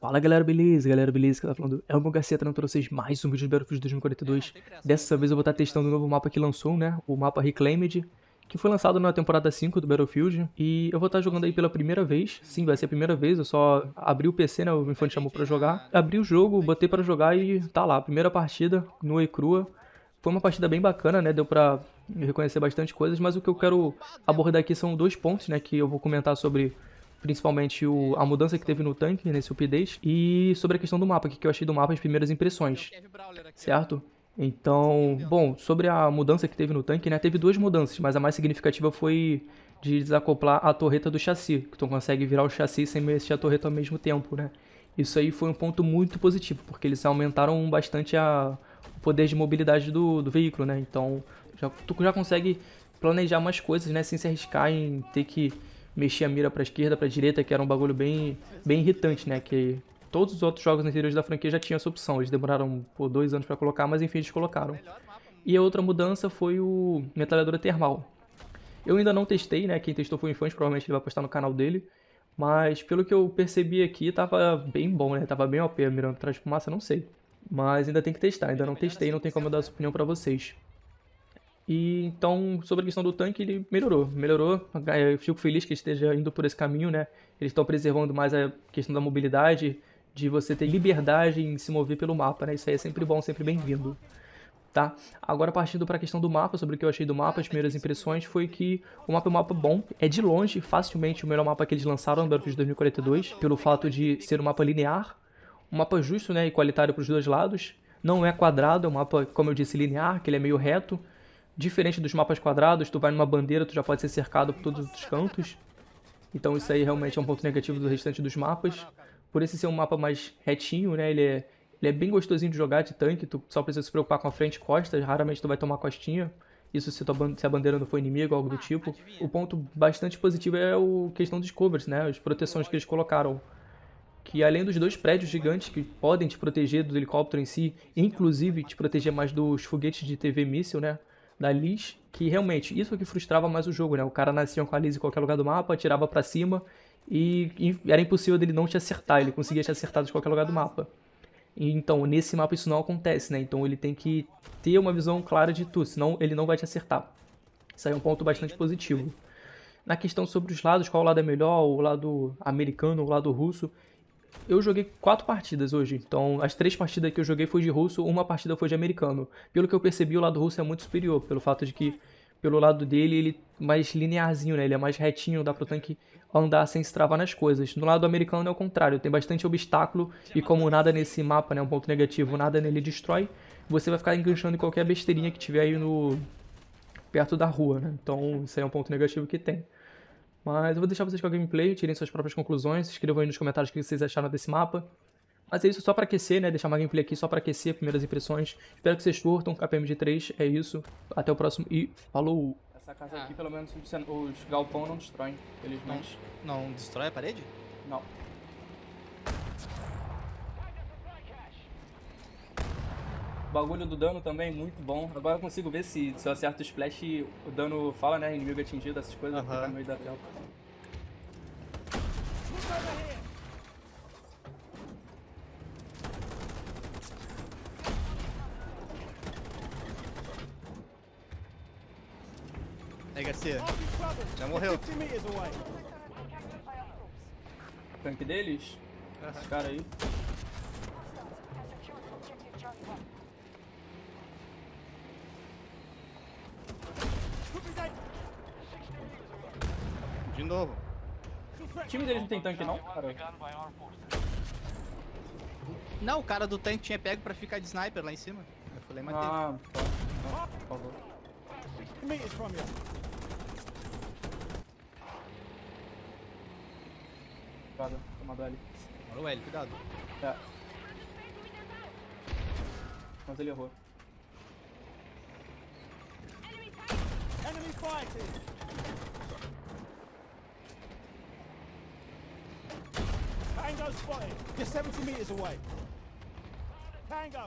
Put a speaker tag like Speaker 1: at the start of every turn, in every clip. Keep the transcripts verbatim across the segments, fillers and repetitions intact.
Speaker 1: Fala galera, beleza? Galera, beleza? Que tá falando é o meu Garcia trazendo pra vocês mais um vídeo de Battlefield dois mil e quarenta e dois. Dessa vez eu vou estar testando o novo mapa que lançou, né? O mapa Reclaimed, que foi lançado na temporada cinco do Battlefield. E eu vou estar jogando aí pela primeira vez. Sim, vai ser a primeira vez. Eu só abri o P C, né? O Infante chamou pra jogar. Abri o jogo, botei pra jogar e tá lá. Primeira partida, nua e crua. Foi uma partida bem bacana, né? Deu pra reconhecer bastante coisas, mas o que eu quero abordar aqui são dois pontos, né? Que eu vou comentar sobre principalmente o, a mudança que teve no tanque nesse update e sobre a questão do mapa, o que eu achei do mapa, as primeiras impressões, certo? Então, bom, sobre a mudança que teve no tanque, né? Teve duas mudanças, mas a mais significativa foi de desacoplar a torreta do chassi, que tu consegue virar o chassi sem mexer a torreta ao mesmo tempo, né? Isso aí foi um ponto muito positivo, porque eles aumentaram bastante a, o poder de mobilidade do, do veículo, né? Então, já, tu já consegue planejar mais coisas, né? Sem se arriscar em ter que mexer a mira pra esquerda, pra direita, que era um bagulho bem, bem irritante, né? Que todos os outros jogos anteriores da franquia já tinham essa opção. Eles demoraram por dois anos pra colocar, mas enfim, eles colocaram. E a outra mudança foi o metralhadora termal. Eu ainda não testei, né? Quem testou foi o Infante, provavelmente ele vai postar no canal dele. Mas pelo que eu percebi aqui, tava bem bom, né? Tava bem O P, mirando atrás de fumaça, não sei. Mas ainda tem que testar, ainda não testei, não tem como eu dar essa opinião pra vocês. E então, sobre a questão do tanque, ele melhorou. Melhorou. Eu fico feliz que ele esteja indo por esse caminho, né? Eles estão preservando mais a questão da mobilidade, de você ter liberdade em se mover pelo mapa, né? Isso aí é sempre bom, sempre bem-vindo. Tá? Agora, partindo para a questão do mapa, sobre o que eu achei do mapa, as primeiras impressões foi que o mapa é um mapa bom. É de longe, facilmente, o melhor mapa que eles lançaram no Battlefield dois mil e quarenta e dois, pelo fato de ser um mapa linear, um mapa justo, né? Igualitário para os dois lados. Não é quadrado, é um mapa, como eu disse, linear, que ele é meio reto. Diferente dos mapas quadrados, tu vai numa bandeira, tu já pode ser cercado por todos os cantos. Então isso aí realmente é um ponto negativo do restante dos mapas. Por esse ser um mapa mais retinho, né, ele é, ele é bem gostosinho de jogar de tanque, tu só precisa se preocupar com a frente e costas, raramente tu vai tomar costinha. Isso se, tua, se a bandeira não for inimigo, algo do tipo. O ponto bastante positivo é a questão dos covers, né, as proteções que eles colocaram. Que além dos dois prédios gigantes que podem te proteger do helicóptero em si, inclusive te proteger mais dos foguetes de T V míssil, né, da Liz, que realmente, isso que frustrava mais o jogo, né? O cara nascia com a Liz em qualquer lugar do mapa, atirava pra cima e, e era impossível dele não te acertar, ele conseguia te acertar de qualquer lugar do mapa. E, então, nesse mapa isso não acontece, né? Então ele tem que ter uma visão clara de tu, senão ele não vai te acertar. Isso aí é um ponto bastante positivo. Na questão sobre os lados, qual lado é melhor, o lado americano ou o lado russo, eu joguei quatro partidas hoje, então as três partidas que eu joguei foi de russo, uma partida foi de americano. Pelo que eu percebi, o lado russo é muito superior, pelo fato de que, pelo lado dele, ele é mais linearzinho, né? Ele é mais retinho, dá pro tanque andar sem se travar nas coisas. No lado americano é o contrário, tem bastante obstáculo e como nada nesse mapa, né, um ponto negativo, nada nele destrói, você vai ficar enganchando em qualquer besteirinha que tiver aí no perto da rua, né? Então isso aí é um ponto negativo que tem. Mas eu vou deixar vocês com a gameplay, tirem suas próprias conclusões, escrevam aí nos comentários o que vocês acharam desse mapa. Mas é isso só pra aquecer, né? Deixar uma gameplay aqui só pra aquecer, primeiras impressões. Espero que vocês curtam, K P M de três, é isso. Até o próximo e falou! Essa casa aqui, pelo menos, os galpão não destroem, felizmente.
Speaker 2: Não, não destrói a parede?
Speaker 1: Não. O bagulho do dano também, muito bom. Agora eu consigo ver se, se eu acerto o splash, o dano fala, né? Inimigo atingido, essas coisas,
Speaker 2: Aham.
Speaker 1: fica no meio da tela.
Speaker 2: Aí, Garcia. Já morreu.
Speaker 1: Tanque deles? Esse cara aí.
Speaker 2: De novo.
Speaker 1: O time deles não tem tanque não, cara.
Speaker 2: Não, o cara do tanque tinha pego pra ficar de sniper lá em cima. Eu falei, matei.
Speaker 1: Ah, tá. Tá, por favor. Cuidado, tomado L.
Speaker 2: Olha o L, cuidado.
Speaker 1: É. Mas ele errou.
Speaker 3: Enemy fighting! Tango spotted! You're seventy meters away! Tango!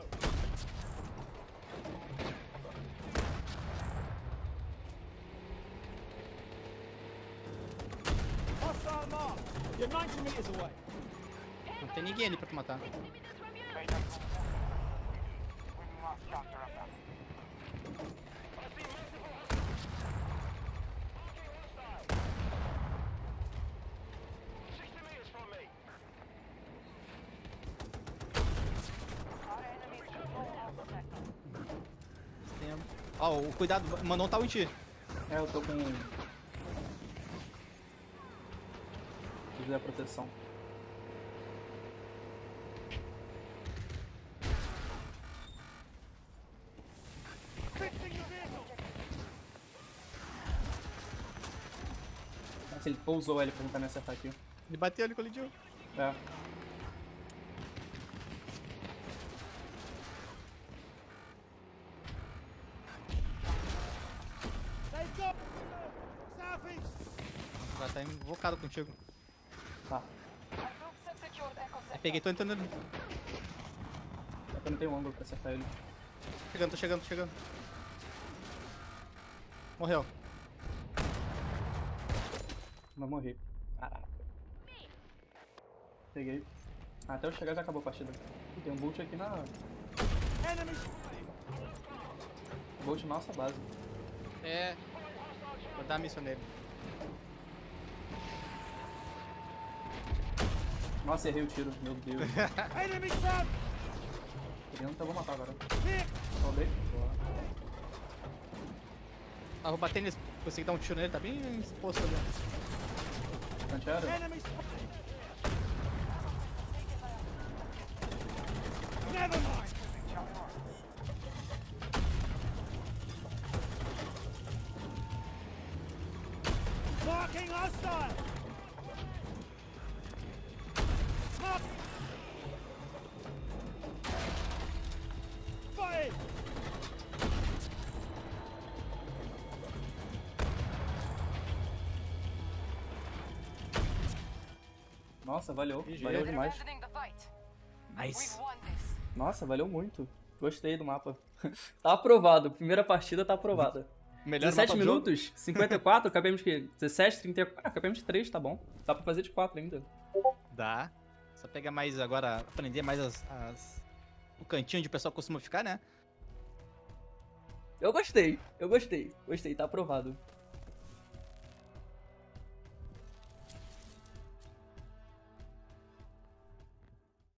Speaker 3: Hostile mark! You're ninety meters away!
Speaker 2: tem ninguém ali pra tu matar. Tem... Ó, o cuidado, mandou um tal em ti.
Speaker 4: É, eu tô com... Usei a proteção. Nossa, ele pousou ele pra tentar me acertar aqui.
Speaker 2: Ele bateu, ele colidiu.
Speaker 4: É.
Speaker 3: They've got southeast.
Speaker 2: Já tá invocado contigo.
Speaker 4: Tá.
Speaker 2: Eu peguei, tô entrando.
Speaker 4: É que eu não tenho ângulo pra acertar ele.
Speaker 2: Chegando, tô chegando, tô chegando. Morreu.
Speaker 4: Não morri. Caraca. Peguei. Ah, até eu chegar já acabou a partida. Tem um bolt aqui na...
Speaker 3: Enemy.
Speaker 4: Bolt na nossa base.
Speaker 2: É. Vou dar a missão nele.
Speaker 4: Nossa, errei o tiro. Meu Deus.
Speaker 3: Enemy front.
Speaker 4: Querendo, então eu vou matar agora.
Speaker 3: Here.
Speaker 4: Roubei. Boa.
Speaker 2: Ah, vou bater nele. Consegui dar um tiro nele, tá bem exposto ali.
Speaker 4: Antiaéreo?
Speaker 3: Enemy spotted. Never mind. Marking hostile. Mark. Fire.
Speaker 4: Nossa, valeu.
Speaker 2: G G.
Speaker 4: Valeu demais.
Speaker 2: Nice.
Speaker 4: Nossa, valeu muito. Gostei do mapa. Tá aprovado. Primeira partida tá aprovada.
Speaker 2: Melhor
Speaker 4: dezessete
Speaker 2: mapa do jogo.
Speaker 4: minutos, cinquenta e quatro, acabamos de dezessete, trinta e quatro. Ah, acabamos de três, tá bom. Dá pra fazer de quatro ainda.
Speaker 2: Dá. Só pegar mais agora, aprender mais as, as- o cantinho onde o pessoal costuma ficar, né?
Speaker 4: Eu gostei, eu gostei. Gostei, tá aprovado.